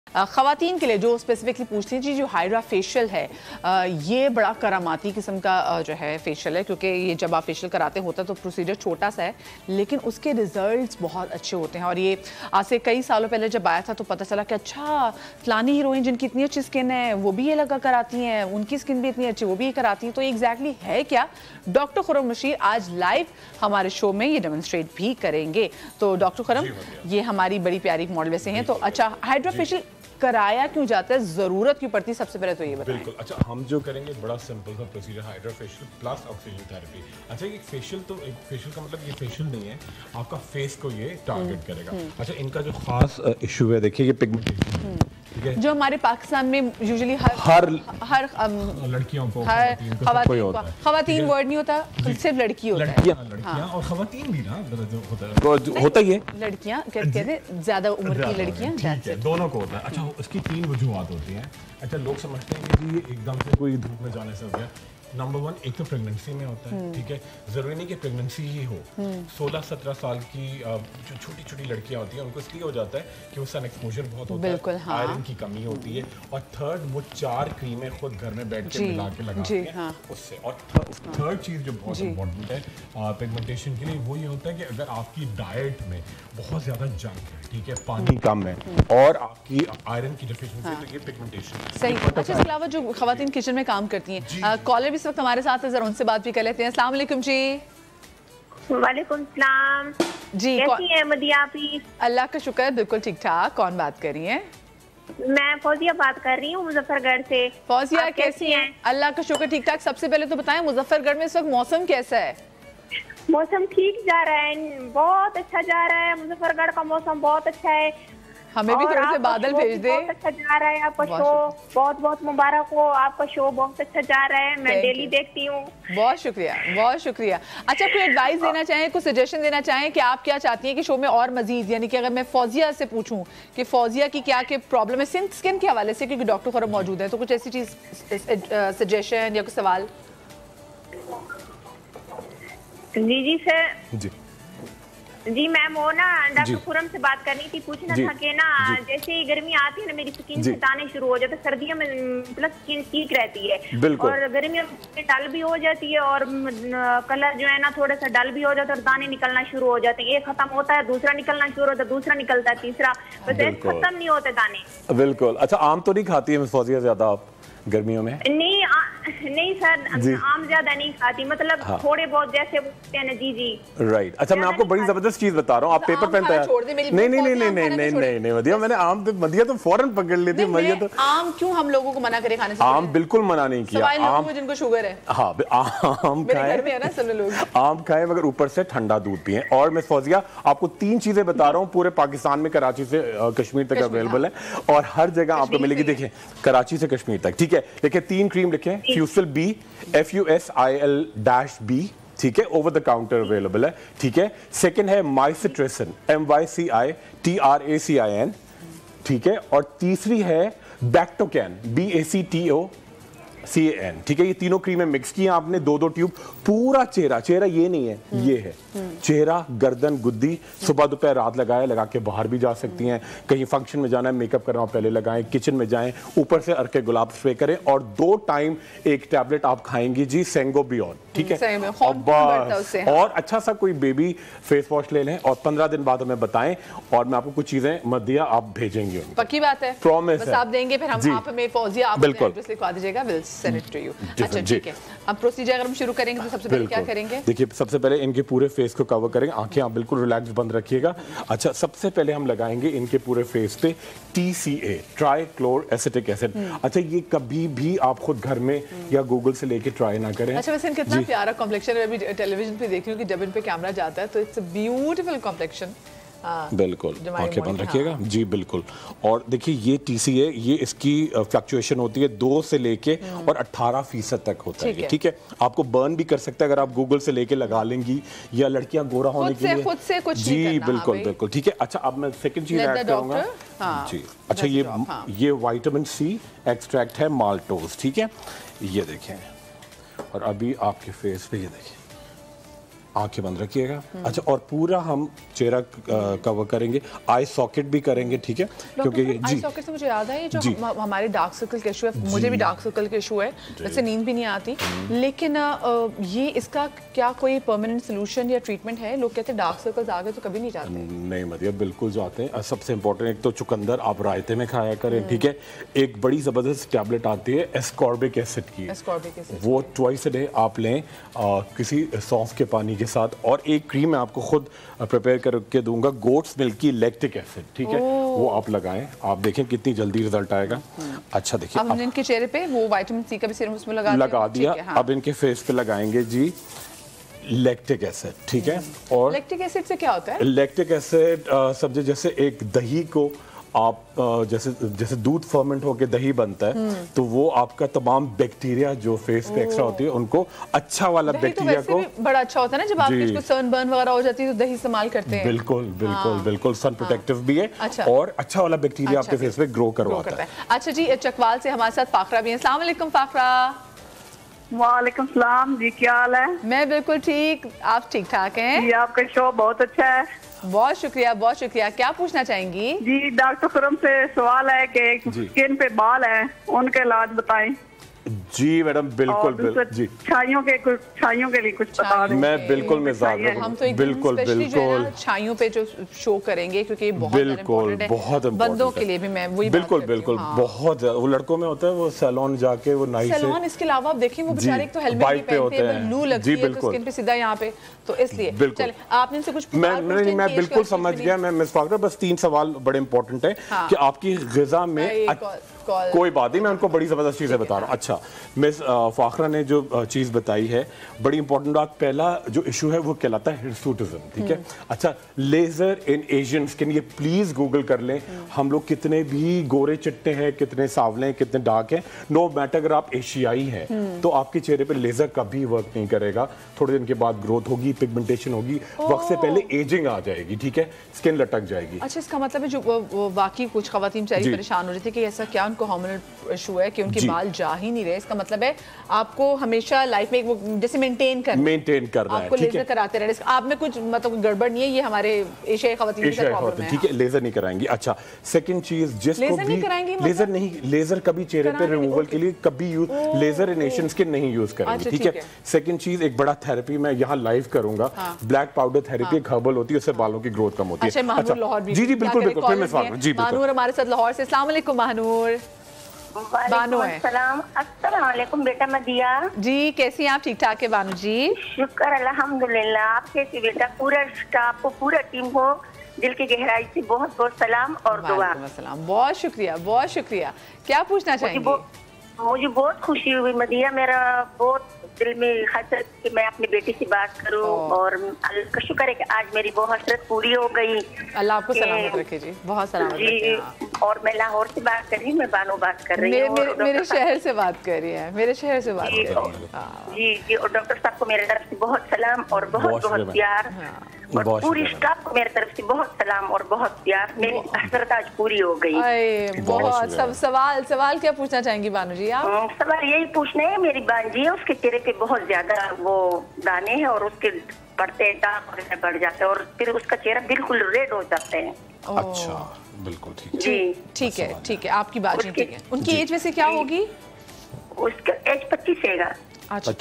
ख़वातीन के लिए जो स्पेसिफिकली पूछती हैं जी, जो हाइड्रा फेशियल है ये बड़ा करामाती किस्म का जो है फेशियल है, क्योंकि ये जब आप फेशियल कराते होता तो प्रोसीजर छोटा सा है लेकिन उसके रिजल्ट्स बहुत अच्छे होते हैं। और ये आज से कई सालों पहले जब आया था तो पता चला कि अच्छा फलानी हीरोइन जिनकी इतनी अच्छी स्किन है वो भी ये लगा कराती हैं, उनकी स्किन भी इतनी अच्छी वो भी ये कराती हैं। तो एग्जैक्टली है क्या, डॉक्टर खुर्रम रशीद आज लाइव हमारे शो में ये डेमोन्स्ट्रेट भी करेंगे। तो डॉक्टर खुर्रम, ये हमारी बड़ी प्यारी मॉडल वैसे हैं, तो अच्छा हाइड्रा फेशियल कराया क्यों जाता है, जरूरत क्यों पड़ती है, सबसे पहले तो ये बताएं। बिल्कुल। अच्छा, हम जो करेंगे बड़ा सिंपल सा procedure, hydra facial plus oxygen therapy. अच्छा, एक फेशियल तो एक फेशियल का मतलब ये फेशियल नहीं है, आपका फेस को ये टारगेट करेगा। अच्छा, इनका जो खास इशू है देखिए ये पिगमेंटेशन, ठीक है, जो हमारे पाकिस्तान में यूजुअली हर लड़कियों को, खवातीन वर्ड नहीं होता, सिर्फ लड़की होता है, लड़कियां और खवातीन भी ना होता ही है, लड़कियां कहते हैं ज्यादा उम्र की लड़कियां, दोनों को होता है। अच्छा, इसकी 3 वजूहत होती हैं। अच्छा, लोग समझते हैं कि ये एकदम से कोई धूप में जाने से हो गया। नंबर 1, एक तो प्रेगनेंसी में होता है, ठीक है, जरूरी नहीं कि प्रेगनेंसी ही हो। 16-17 साल की जो छोटी छोटी लड़कियां होती हैं उनको इसलिए हो जाता है कि वो सन एक्सपोजर बहुत होता है, आयरन की कमी होती है। और थर्ड, वो 4 क्रीमें खुद घर में बैठ के मिला के लगाती हैं उससे। और थर्ड चीज़ जो बहुत इंपॉर्टेंट है पिगमेंटेशन के लिए, वो ये होता है कि अगर आपकी डाइट में बहुत ज़्यादा जंक है, ठीक है, पानी कम है और आपकी आयरन की डेफिशिएंसी है, तो ये पिगमेंटेशन सही। अच्छा, इसके अलावा जो खवातीन किचन में काम करती हैं, कॉलर भी इस वक्त हमारे साथ है, जरा उनसे बात भी कर लेते हैं। अस्सलाम वालेकुम जी। वालेकुम सलाम जी, कैसी हैं मदिया आप? अल्लाह का शुक्र, बिल्कुल ठीक ठाक। कौन बात कर रही हैं? मैं फौजिया बात कर रही हूँ मुजफ्फरगढ़ से। फौजिया कैसी हैं? अल्लाह का शुक्र ठीक ठाक। सबसे पहले तो बताएं मुजफ्फरगढ़ में इस वक्त मौसम कैसा है? मौसम ठीक जा रहा है, बहुत अच्छा जा रहा है। मुजफ्फरगढ़ का मौसम बहुत अच्छा है। हमें भी थोड़े से बादल भेज दे। बहुत अच्छा जा रहा है आपका शो, बहुत बहुत मुबारक हो, आपका शो बहुत अच्छा जा रहा है, मैं डेली देखती हूँ। बहुत शुक्रिया, बहुत शुक्रिया। अच्छा, कोई एडवाइस देना चाहें, कुछ सजेशन देना चाहें कि आप क्या चाहती हैं कि शो में और मजीद, यानी कि अगर मैं फौजिया से पूछूं कि फौजिया की क्या के प्रॉब्लम है स्किन के हवाले से, क्योंकि डॉक्टर खुर्रम मौजूद है, तो कुछ ऐसी चीज सजेशन या कुछ सवाल? जी सर। जी मैम, वो ना डॉक्टर खुर्रम से बात करनी थी, पूछना था कि ना जैसे ही गर्मी आती है ना मेरी स्किन से दाने शुरू हो जाते हैं, सर्दियों में मतलब स्किन ठीक रहती है और गर्मियों में डल भी हो जाती है और कलर जो है ना थोड़ा सा डल भी हो जाता है और दाने निकलना शुरू हो जाते हैं। एक खत्म होता है, दूसरा निकलना शुरू होता है, दूसरा निकलता है, तीसरा, बस खत्म नहीं होते दाने। बिल्कुल। अच्छा, आम तो नहीं खाती है फौजिया ज्यादा आप गर्मियों में? नहीं सर, आम ज्यादा नहीं खाती, मतलब थोड़े बहुत जैसे बोलते हैं ना। जी राइट। अच्छा, मैं आपको बड़ी जबरदस्त चीज बता रहा हूँ, आप पेपर पेन तैयार। नहीं मदिया, मैंने आम मदिया तो फौरन पकड़ लेती है। मदिया तो आम क्यों हम लोगों को मना करे खाने से? आम बिल्कुल मना नहीं किया। आम जिनको शुगर है, हाँ, आम खाएं, आम खाएं, मगर ऊपर से ठंडा दूध पिए। और मैं फौजिया आपको 3 चीजें बता रहा हूँ, पूरे पाकिस्तान में कराची से कश्मीर तक अवेलेबल है और हर जगह आपको मिलेगी। देखिए, कराची से कश्मीर तक, ठीक है, लेकिन 3 क्रीम लिखे, फ्यूसिल बी, FUSIL-B, ठीक है, ओवर द काउंटर अवेलेबल है, ठीक है। सेकंड है माइसिट्रेसिन, MYCITRACIN, ठीक है। और तीसरी है बैक्टोकैन, BACTOCAN, ठीक है। ये तीनों क्रीमें मिक्स की आपने, 2-2 ट्यूब। पूरा चेहरा ये नहीं है, ये है चेहरा, गर्दन, गुद्दी, सुबह दोपहर रात लगा के बाहर भी जा सकती हैं। कहीं फंक्शन में जाना है, मेकअप करना पहले लगाएं, किचन में जाएं, ऊपर से अर्के गुलाब स्प्रे करें और 2 टाइम एक टैबलेट आप खाएंगी जी, सेंगो बियॉन, ठीक है। और अच्छा सा कोई बेबी फेस वॉश ले लें और 15 दिन बाद हमें बताएं और मैं आपको कुछ चीजें मदिया आप भेजेंगे। पक्की बात है, प्रॉमिस है, आप देंगे, फिर हम आप हमें फौजिया आप एड्रेस लिखवा दीजिएगा, will send it to you. अच्छा, ठीक है। अब प्रोसीजर अगर हम शुरू करेंगे तो सबसे पहले क्या करेंगे? देखिए, सबसे पहले इनके पूरे फेस को कवर करेंगे, आंखें आप बिल्कुल रिलैक्स बंद रखिएगा। अच्छा, सबसे पहले हम लगाएंगे इनके पूरे फेस पे TCA, ट्राइक्लोर एसिटिक एसिड। अच्छा, ये कभी भी आप खुद घर में या गूगल से लेके ट्राई ना करें। अच्छा, वैसे कितना प्यारा कॉम्प्लेक्शन है, अभी टेलीविजन पे देख रही हूँ कि जब इन पे कैमरा जाता है तो इट्स अ ब्यूटीफुल कॉम्प्लेक्शन। बिल्कुल, आंखें बंद रखिएगा जी, बिल्कुल। और देखिए, ये TCA, ये इसकी फ्लक्चुएशन होती है 2 से लेके और 18% तक होता है, ठीक है। आपको बर्न भी कर सकता है अगर आप गूगल से लेके लगा लेंगी, या लड़कियां गोरा होने के लिए खुद से कुछ जी, बिल्कुल, ठीक है। अच्छा, अब मैं सेकंड चीज ऐड करूंगा जी। अच्छा, ये विटामिन C एक्सट्रैक्ट है, माल्टोज, ठीक है, ये देखें। और अभी आपके फेस पे ये देखिए, आंखें बंद रखिएगा। अच्छा, और पूरा हम चेहरा कवर करेंगे, आई सॉकेट भी करेंगे, ठीक है? क्योंकि आई सॉकेट से मुझे याद है, ये जो हमारे डार्क सर्कल का इशू है, मुझे भी डार्क सर्कल का इशू है, जिससे नींद भी नहीं आती, लेकिन ये इसका क्या कोई परमानेंट सोल्यूशन या ट्रीटमेंट है? लोग कहते हैं डार्क सर्कल्स आ गए तो कभी नहीं जाते। नहीं मदिया, बिल्कुल जाते हैं। सबसे इंपॉर्टेंट एक तो चुकंदर आप रायते में खाया करें, ठीक है? एक बड़ी जबरदस्त टैबलेट आती है एस्कॉर्बिक एसिड की, वो ट्वाइस अ डे आप लें किसी सौंफ के पानी के साथ, और एक क्रीम मैं आपको खुद प्रिपेयर करके दूंगा, गोट्स मिल्क की लैक्टिक एसिड, ठीक है? वो आप लगाएं, आप देखें कितनी जल्दी रिजल्ट आएगा। अच्छा देखिए, अब इनके चेहरे पे वो विटामिन सी का भी सीरम उसमें लगा दिया। अब इनके फेस पे लगाएंगे जी लैक्टिक एसिड, ठीक है? और लैक्टिक एसिड से क्या होता है? लैक्टिक एसिड समझे जैसे एक दही को आप जैसे दूध फर्मेंट होकर दही बनता है, तो वो आपका तमाम बैक्टीरिया जो फेस पे एक्स्ट्रा होती है उनको अच्छा वाला बैक्टीरिया तो को बड़ा अच्छा होता है ना, जब आपको सनबर्न वगैरह हो जाती है तो दही इस्तेमाल करते हैं। बिल्कुल बिल्कुल बिल्कुल, सन प्रोटेक्टिव भी है और अच्छा वाला बैक्टीरिया आपके फेस पे ग्रो करवाता है। अच्छा जी, चकवाल से हमारे साथ फाखरा भी है। अस्सलाम वालेकुम फाखरा। वालेकुम सलाम जी, क्या हाल है? मैं बिल्कुल ठीक, आप ठीक ठाक हैं? जी, आपका शो बहुत अच्छा है। बहुत शुक्रिया, बहुत शुक्रिया। क्या पूछना चाहेंगी? जी, डॉक्टर खुरम से सवाल है कि स्किन पे बाल हैं, उनके इलाज बताएं। जी मैडम, बिल्कुल जी, छाइयों के लिए कुछ बता दें। मैं बिल्कुल मिजाज हम तो बिल्कुल बिल्कुल छाइयों पे जो शो करेंगे, क्योंकि बहुत बंदों के लिए भी मैं वही बिल्कुल बिल्कुल बहुत वो लड़कों में होता है, वो सैलून जाके वो नाइस सैलून। इसके अलावा आप देखें वो बेचारे एक तो हेलमेट नहीं पहनते हैं, लू लगती है तो स्किन पे सीधा यहाँ पे, तो इसलिए चलिए आपने इनसे कुछ मैं बिल्कुल समझ गया। मैं मिस फाखरा, बस 3 सवाल बड़े इंपॉर्टेंट है कि आपकी ग़िज़ा में कोई बात नहीं, मैं उनको बड़ी ज़बरदस्त चीज़ें बता रहा हूँ। अच्छा, मिस फाखरा ने जो चीज़ बताई है बड़ी इंपॉर्टेंट बात, पहला जो इशू है वो कहलाता है हिर्सुटिज्म, ठीक है? अच्छा, लेज़र इन एशियन स्किन, ये प्लीज़ गूगल कर लें। हम लोग कितने भी गोरे चिट्टे हैं, कितने सावले हैं, कितने डार्क हैं, नो मैटर अगर आप एशियाई हैं तो आपके चेहरे पर लेज़र कभी वर्क नहीं करेगा। थोड़े दिन के बाद ग्रोथ होगी, पिगमेंटेशन होगी, वक्त से पहले एजिंग आ जाएगी, ठीक है? स्किन लटक जाएगी। अच्छा, इसका मतलब है जो वाकई कुछ खवातीन बेचारी परेशान हो रही थी कि ऐसा क्या उनको हार्मोनल इशू है कि उनके बाल जा ही नहीं रहे, इसका मतलब है आपको हमेशा लाइफ में वो जैसे मेंटेन करना है, आपको लेजर कराते रहना। आप में कुछ मतलब गड़बड़ नहीं है, ये हमारे एशियाई खवातीन की प्रॉब्लम है, ठीक है? लेजर नहीं कराएंगी। अच्छा, सेकंड चीज, जिसको भी लेजर नहीं, लेजर कभी चेहरे पे रिमूवल के लिए कभी use, laser in Asian skin नहीं यूज करेंगे, ठीक है? सेकंड चीज, एक बड़ा थेरेपी मैं यहाँ लाइव करूंगा, ब्लैक पाउडर थेरेपी, एक हर्बल होती है, उससे बालों की ग्रोथ कम होती है। जी जी बिल्कुल बिल्कुल, महानूर हमारे साथ लाहौर से। अस्सलाम वालेकुम महानूर। बानो है। अस्सलाम वालेकुम बेटा मदिया जी, कैसी हैं आप? ठीक ठाक है बानू जी? शुक्र अल्हम्दुलिल्लाह। आप कैसी बेटा? पूरा स्टाफ को, पूरा टीम को दिल की गहराई से बहुत बहुत सलाम और दुआ। बहुत शुक्रिया, बहुत शुक्रिया। क्या पूछना चाहेंगे? मुझे बहुत खुशी हुई मदिया, मेरा बहुत दिल में हसरत कि मैं अपनी बेटी से बात करूं, और अल्लाह का शुक्र है कि आज मेरी वो हसरत पूरी हो गई। अल्लाह आपको सलामत रखे जी, बहुत सलामत रखे। और मैं लाहौर से बात कर रही हूँ, मैं बानो बात कर रही हूँ, मेरे शहर से बात कर रही है, मेरे शहर से बात कर रही है। जी जी, और डॉक्टर साहब को मेरे तरफ से बहुत सलाम और बहुत बहुत प्यार, और पूरी स्टाफ को मेरे तरफ से बहुत सलाम और बहुत प्यार। मेरी हसरत आज पूरी हो गई। बहुत सब सवाल क्या पूछना चाहेंगी बानू जी आप? सवाल यही पूछना है, मेरी बांजी है, उसके चेहरे पे बहुत ज्यादा वो दाने हैं और उसके बढ़ते दाग बढ़ जाते हैं और फिर उसका चेहरा बिल्कुल रेड हो जाते हैं। अच्छा, बिल्कुल ठीक है जी, ठीक है ठीक है, आपकी बात ठीक है। उनकी एज वैसे क्या होगी? उसका एज 25 है। अच्छा,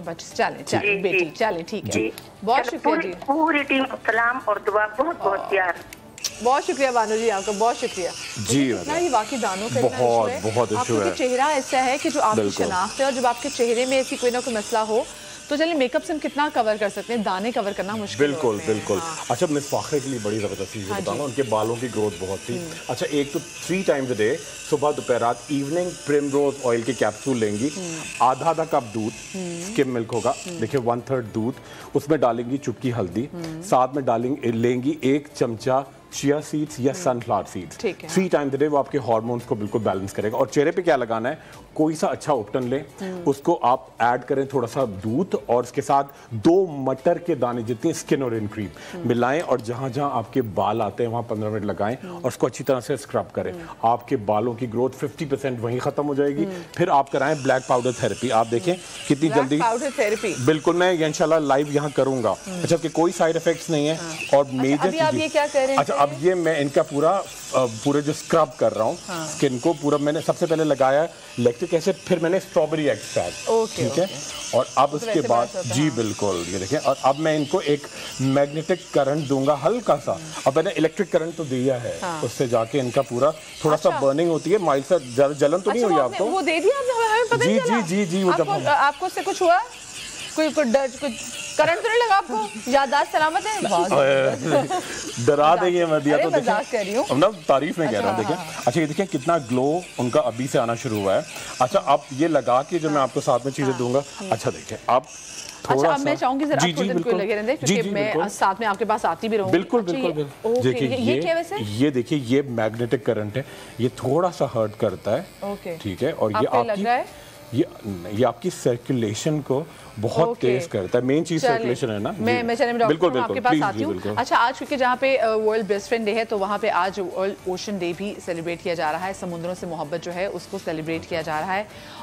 चले बेटी, चले ठीक है। बहुत शुक्रिया जी, पूरी टीम को सलाम और दुआ, बहुत बहुत प्यार। बहुत शुक्रिया बानू जी, आपका बहुत शुक्रिया जी। ये वाकई दानों का बहुत इशू है। चेहरा ऐसा है कि जो आपकी शनाख्त है, और जब आपके चेहरे में ऐसी कोई ना कोई मसला हो तो चलिए मेकअप से हम कितना कवर कर सकते हैं, दाने कवर करना मुश्किल बिल्कुल बिल्कुल। अच्छा, मिस फाखरे के लिए बड़ी ज़बरदस्त चीज़ बताऊंगा, उनके बालों की ग्रोथ बहुत थी। अच्छा, एक तो 3 टाइम्स अ डे, सुबह दोपहर रात, इवनिंग प्रिमरोज ऑयल के कैप्सूल लेंगी, आधा कप दूध, स्किम मिल्क होगा, देखिए 1/3 दूध, उसमें डालेंगी चुटकी हल्दी, साथ में लेंगी 1 चमचा चिया सीड्स या सनफ्लावर सीड्स 3 टाइम्स डे, वो आपके हार्मोन्स को बिल्कुल बैलेंस करेगा। और चेहरे पे क्या लगाना है, कोई सा अच्छा उपटन ले, उसको आप ऐड करें थोड़ा सा दूध और उसके साथ 2 मटर के दाने जितनी स्किन और इन क्रीम मिलाएं और जहां जहां आपके बाल आते हैं वहां 15 मिनट लगाएं और उसको अच्छी तरह से स्क्रब करें। आपके बालों की ग्रोथ 50% वहीं खत्म हो जाएगी। फिर आप कराएं ब्लैक पाउडर थेरेपी। आप देखें कितनी जल्दी पाउडर थेरेपी, बिल्कुल मैं इंशाल्लाह लाइव यहाँ करूंगा। अच्छा, कि कोई साइड इफेक्ट्स नहीं है। और मेजर आप ये क्या कर रहे हैं? अच्छा, अब ये मैं इनका पूरे जो स्क्रब कर रहा हूँ स्किन को पूरा, मैंने सबसे पहले लगाया लैक्टिक एसिड, फिर मैंने स्ट्रॉबेरी एक्सट्रैक्ट, ठीक है। और अब उसके बाद जी बिल्कुल, ये देखें, और अब मैं इनको एक मैग्नेटिक करंट दूंगा हल्का सा। अब मैंने इलेक्ट्रिक करंट तो दिया है, उससे जाके इनका पूरा थोड़ा सा बर्निंग होती है, माइल्ड सा, जलन तो नहीं हुई आपको? वो दे दिया आपने? जी जी जी जी, वो जब आपको उससे कुछ हुआ? कोई करंट तो नहीं लगा आपको? याददाश्त सलामत है? डरा देंगे मैं दिया तो मजाक कर रही हूँ, अब ना तारीफ में कह रहा हूँ। देखिए, अच्छा ये देखिए कितना ग्लो उनका अभी से आना शुरू हुआ है। अच्छा, अब ये लगा के जो मैं आपको साथ में चीजें दूंगा, अच्छा देखिए आप अच्छा, अब मैं चाहूंगी जरा आप थोड़ी देर लगे रहें क्योंकि मैं साथ में आपके पास आती भी रहूंगी। बिल्कुल बिल्कुल। देखिए ये क्या वैसे? ये देखिए, ये मैग्नेटिक करंट है, ये थोड़ा सा हर्ट करता है, ठीक है। और ये आपकी सर्कुलेशन को बहुत तेज करता है। मेन चीज सर्कुलेशन है ना। मैं चले बिल्कुल आपके पास आती हूँ। अच्छा, आज क्योंकि जहाँ पे वर्ल्ड बेस्ट फ्रेंड डे है तो वहाँ पे आज वर्ल्ड ओशन डे भी सेलिब्रेट किया जा रहा है। समुद्रों से मोहब्बत जो है उसको सेलिब्रेट किया जा रहा है।